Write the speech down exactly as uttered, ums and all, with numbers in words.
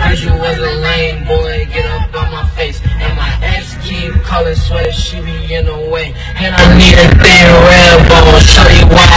Heard you was a lame boy, get up on my face. And my ex keep calling, sweater, she be in the way. And I need a thin red bone, show you why